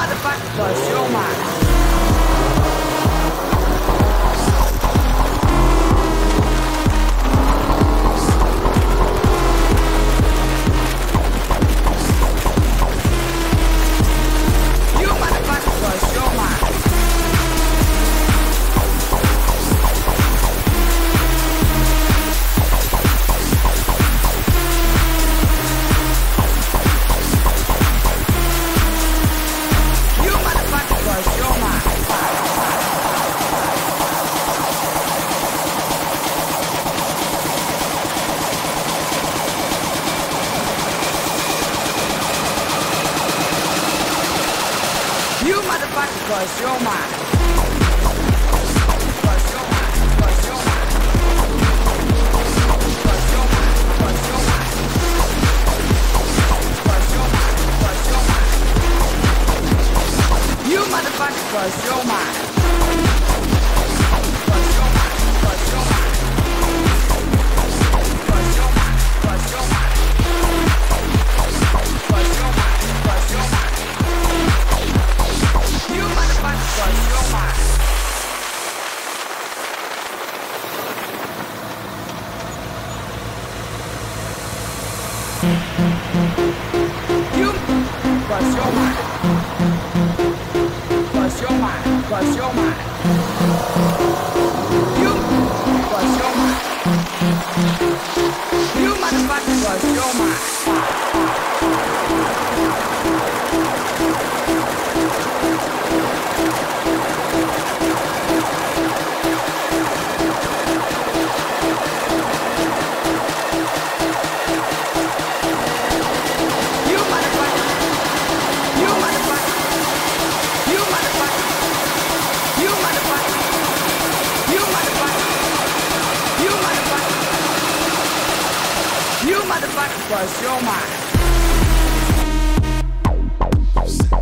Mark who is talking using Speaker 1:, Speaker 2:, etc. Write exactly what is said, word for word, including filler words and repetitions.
Speaker 1: motherfucker, cause you're mine. Cause you're mine. Cause you're mine. Cause you're mine. Cause you're mine. Cause you're mine. Cause you're mine. Cause you're mine. You motherfucker, cause you're mine. Cause you're mine. Cause you're mine. Cause you're mine. Cause you're mine. Cause you're mine. Cause you're mine. You motherfucker, cause you're mine. You, cause you're mine. Cause you're mine. Cause you're mine. You, cause you're mine. You motherfucker, cause you're mine. Cause you're mine.